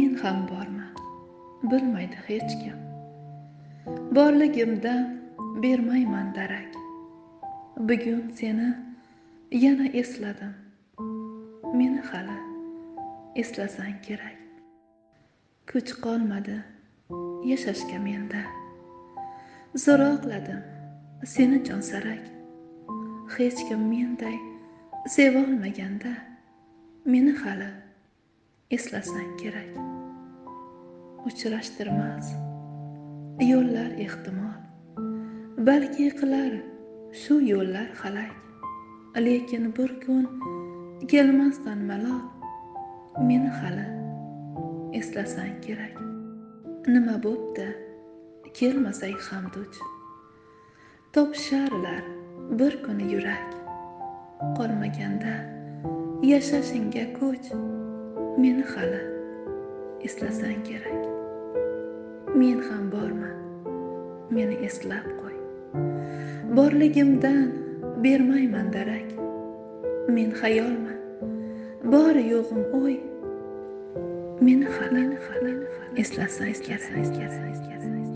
Men ham borman, bilmaydi hech kim. Borligimdan bermayman darak. Bugun seni yana esladim. Meni hali eslasang kerak. Kuch qolmadi yashashga menda. So'roqladim seni jonsarak. Hech kim menday sevolmaganda meni hali eslasang kerak. Uchrashtirmas yo'llar ehtimol, balki qilar shu yo'llar xalak. Lekin bir kun kelmasdan malol meni hali eslasang kerak. Nima bo'pti kelmasang ham duch, topisharlar bir kuni yurak. Qolmaganda yashashingga kuch, meni hali eslasang kerak. Men ham borman, meni eslab qo'y. Borligimdan bermayman darak. Men xayolman, bori yo'g'im o'y. Meni hali eslasang kerak.